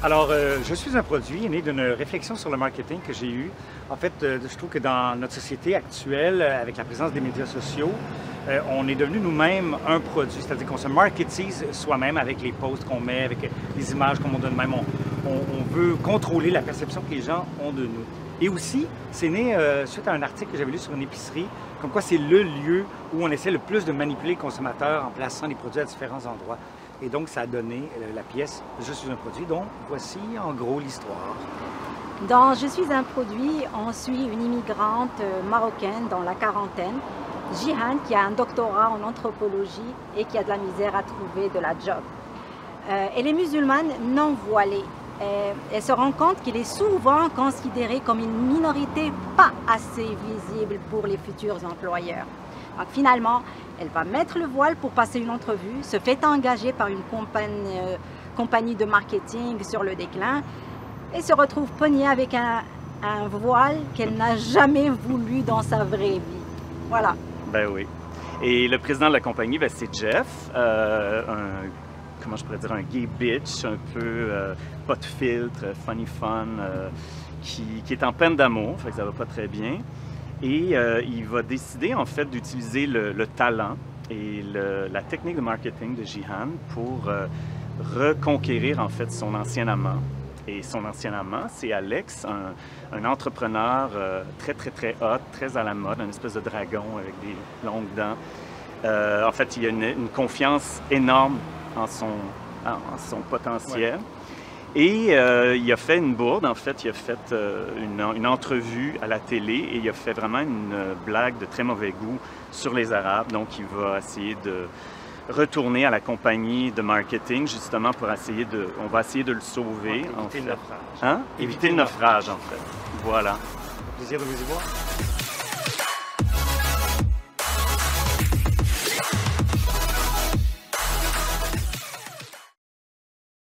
Alors, je suis un produit né d'une réflexion sur le marketing que j'ai eue. En fait, je trouve que dans notre société actuelle, avec la présence des médias sociaux, on est devenu nous-mêmes un produit, c'est-à-dire qu'on se marketise soi-même avec les posts qu'on met, avec les images qu'on donne même. On veut contrôler la perception que les gens ont de nous. Et aussi, c'est né suite à un article que j'avais lu sur une épicerie, comme quoi c'est le lieu où on essaie le plus de manipuler le consommateur en plaçant les produits à différents endroits. Et donc, ça a donné la pièce « Je suis un produit », dont voici en gros l'histoire. Dans « Je suis un produit », on suit une immigrante marocaine dans la quarantaine, Jihan, qui a un doctorat en anthropologie et qui a de la misère à trouver de la job. Elle est musulmane non voilée. Elle se rend compte qu'il est souvent considéré comme une minorité pas assez visible pour les futurs employeurs. Donc, finalement, elle va mettre le voile pour passer une entrevue, se fait engager par une compagnie de marketing sur le déclin et se retrouve pognée avec un voile qu'elle n'a jamais voulu dans sa vraie vie. Voilà. Ben oui. Et le président de la compagnie, ben, c'est Jeff, comment je pourrais dire, un gay bitch, un peu pas de filtre, funny fun, qui est en peine d'amour, fait que ça va pas très bien. Et il va décider en fait d'utiliser le talent et la technique de marketing de Jihan pour reconquérir en fait son ancien amant. Et son ancien amant, c'est Alex, un entrepreneur très hot, très à la mode, un espèce de dragon avec des longues dents. En fait, il a une confiance énorme en son potentiel. Ouais. Et il a fait une bourde, en fait, il a fait une entrevue à la télé et il a fait vraiment une blague de très mauvais goût sur les Arabes. Donc, il va essayer de retourner à la compagnie de marketing, justement, pour essayer on va essayer de le sauver, éviter en fait. le naufrage. Hein? Éviter le naufrage, en fait. Voilà. Plaisir de vous y voir.